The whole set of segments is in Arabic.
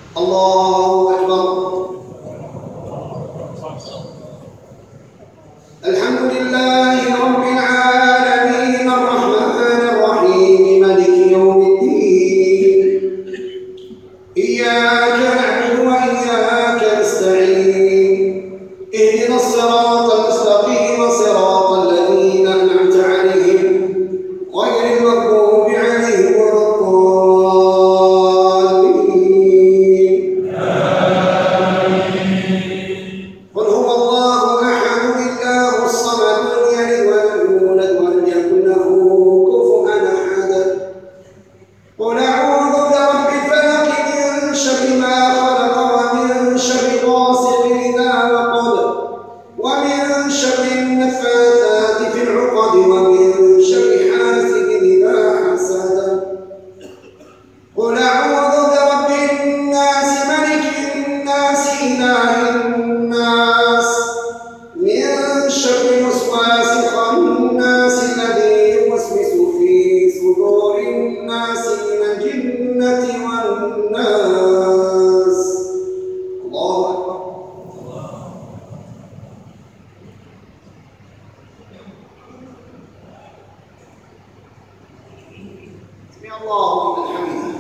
الله أكبر. الحمد لله رب العالمين الرحمن الرحيم مالك يوم الدين. إياك نعبد وإياك نستعين. اهدنا الصراط المستقيم صراط الذين أنعمت عليهم غير المغضوب عليهم ولا الضالين. قل هو الله أحد الله الصمد لم يلد ولم يولد ولم يكن له كفوا أحد. قل أعوذ برب الفلق من شر ما خلق ومن شر غاسق إذا وقب ومن شر النفاثات في العقد ومن شر حاسد إذا حسد. قل أعوذ برب الناس ملك الناس إله الناس من شر الوسواس الخناس الذي يوسوس في صدور الناس من الجنة والناس. الله أكبر. سمع الله لمن حمده.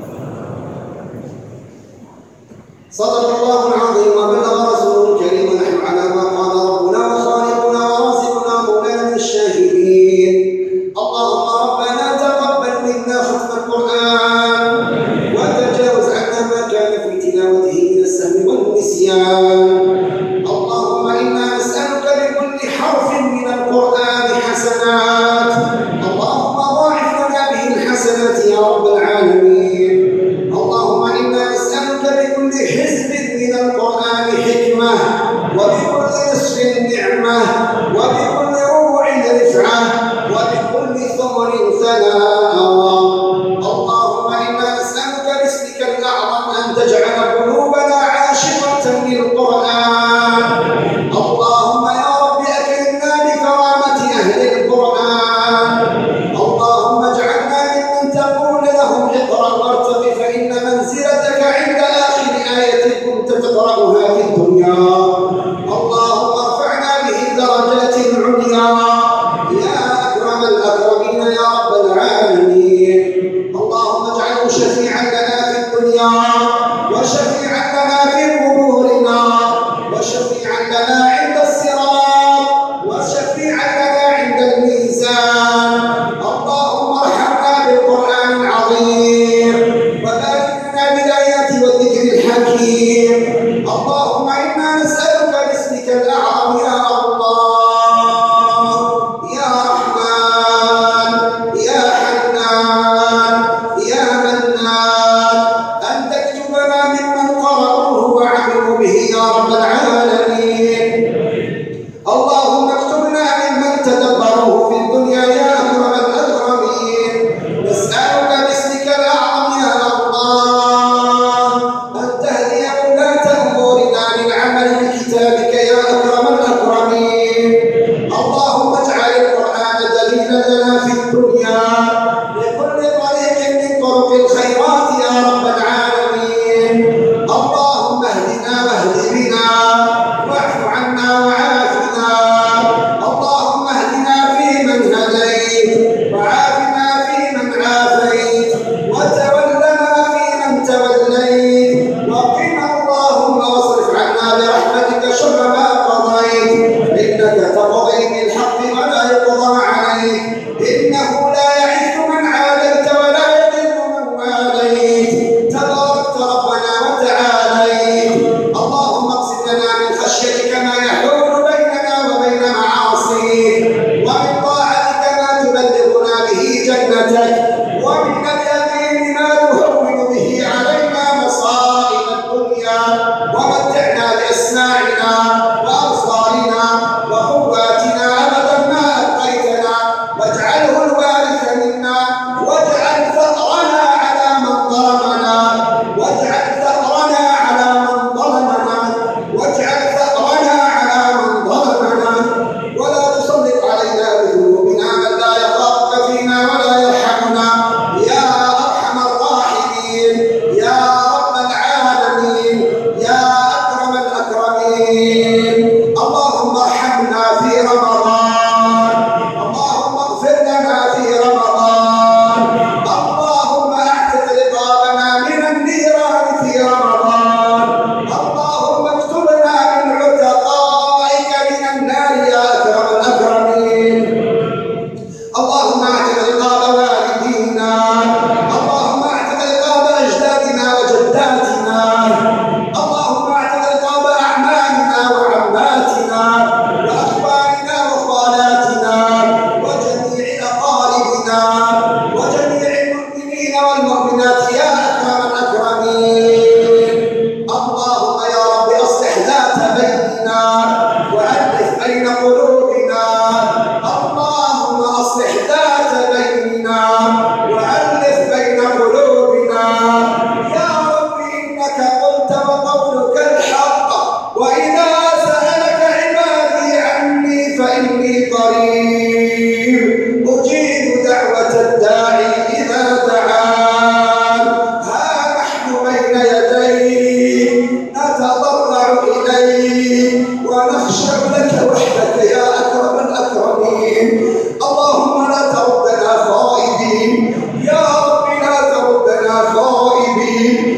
صدق الله العظيم وبلغ رسوله الكريم ونحن على ما قال ربنا وخالقنا ورازقنا مولانا الشاهدين. اللهم ربنا تقبل منا ختم القرآن وتجاوز عنا ما كان في تلاوته من السهو والنسيان. اللهم إنا نسألك بكل حرف من القرآن حسنات. اللهم ضاعف لنا به الحسنات يا رب العالمين. اللهم إنا نسألك بكل حزب من القرآن حكمة وبكل نصف نعمة وبكل ربع رفعة وبكل ثمر ثناء. اللهم إنا نسألك باسمك الأعظم أن تجعل قلوبنا عاشقة للقرآن. اللهم يا رب أكرمنا بكرامة أهل القرآن. اللهم اجعلنا ممن تقول لهم اقرأ وارتق فإن منزلتك عند آخر آية كنت تقرأها في الدنيا. اللهم ارفعنا به درجات العليا يا أكرم الأكرمين يا رب العالمين. اللهم اجعله شفيعا لنا في الدنيا وشفيعا لنا في قبورنا وشفيعا لنا عند الصراط وشفيعا لنا عند الميزان. اللهم ارحمنا بالقرآن العظيم وبارك لنا بالآيات والذكر الحكيم. اللهم إنا نسألك باسمك الأعظم يا الله يا رحمن يا حنان يا منان أن تكتبنا ممن قرأوه وعملوا به يا رب العالمين. اللهم اكتبنا ممن تدبروه في الدنيا يا أكرم الأكرمين. نسألك باسمك الأعظم يا الله أن تهدي ولاة أمورنا للعمل بكتابك يا أكرم الأكرمين.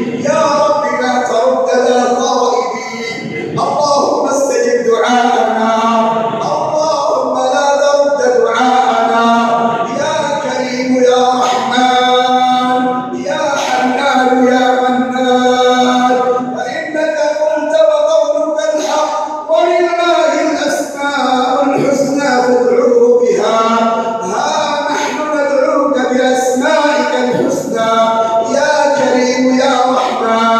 يا رب لا تردنا خائبين. اللهم استجب دعاءنا، اللهم لا ترد دعاءنا. يا كريم يا رحمن يا حنان يا منان، فإنك قلت وقولك الحق، ولله الأسماء الحسنى فادعوه بها. ها نحن ندعوك بأسمائك الحسنى يا كريم يا رحمن.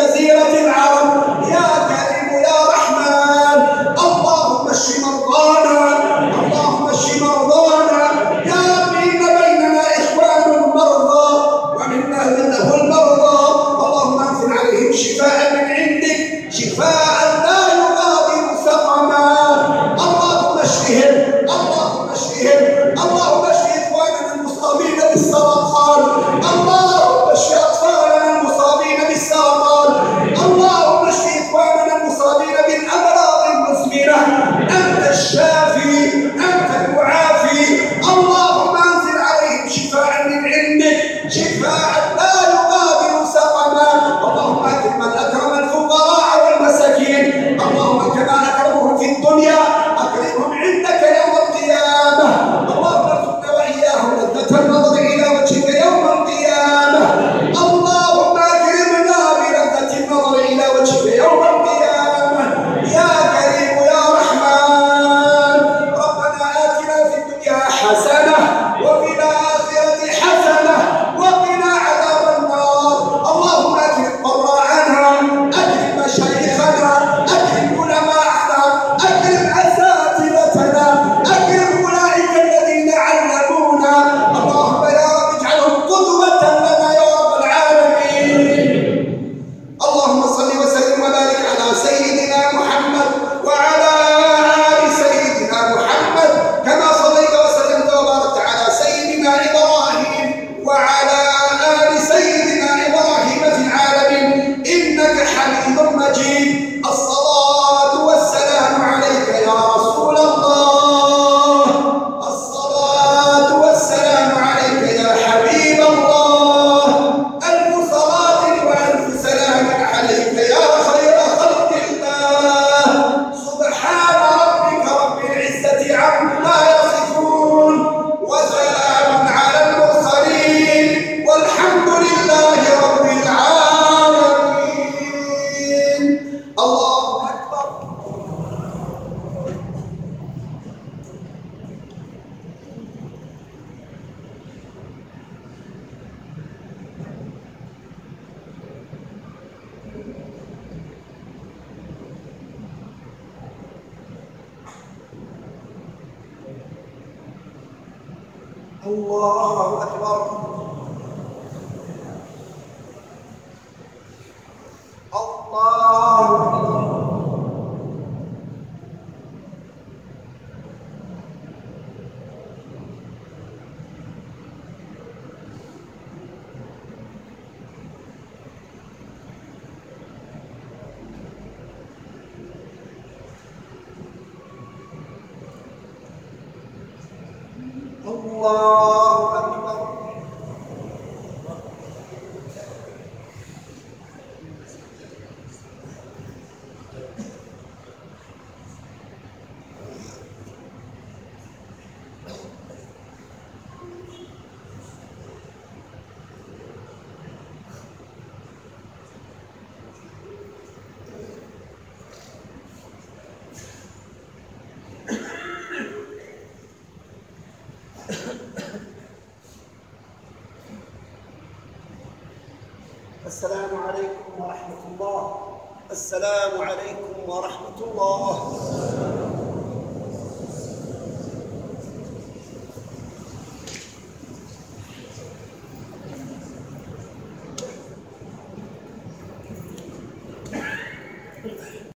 جزيرة العرب يا كريم يا رحمن. اللهم اشف مرضانا، اللهم اشف مرضانا. يا ربي إن بيننا إخوان مرضى ومن أهله المرضى، اللهم أنزل عليهم شفاء من عندك، شفاء لا يغادر سقما. اللهم اشفهم، اللهم اشفهم، اللهم اشف إخواننا المصابين بالسرطان، اللهم اشف أطفالنا المصابين بالسرطان، اللهم اشف إخواننا المصابين بالأمراض المزمنة. أنت الشافي، أنت المعافي. اللهم أنزل عليهم شفاء من عندك، شفاء لا يغادر سقما. اللهم أكرم من أكرم الفقراء والمساكين، اللهم كما أكرمهم في الدنيا أكرمهم عندك يوم القيامة. اللهم ارزقنا وإياهم لذة النظر إلى وجهك يوم القيامة. اللهم أكرمنا بلذة النظر إلى وجهك يوم القيامة يا كريم يا رحمن. ربنا آتنا في الدنيا حسنة وفي الآخرة حسنة وقنا عذاب النار. اللهم أكرم قراءنا، أكرم مشايخنا، أكرم علماءنا، أكرم أساتذتنا، أكرم أولئك الذين علمونا. اللهم يا رب اجعلهم قدوة لنا يا رب العالمين. اللهم صل وسلم وبارك على سيدنا محمد وعلى آل سيدنا محمد كما صليت وسلمت وباركت على سيدنا إبراهيم وعلى آل سيدنا إبراهيم في العالمين إنك حميد مجيد. الصلاة والسلام عليك يا رسول الله، الصلاة والسلام عليك يا حبيب الله. ألف صلاة وألف سلام عليك يا خير خلق الله. سبحان ربك رب العزة عما يصفون وسلام على المرسلين والحمد لله رب العالمين. الله أكبر. الله أكبر. الله أكبر. الله أكبر. السلام عليكم ورحمة الله. السلام عليكم ورحمة الله.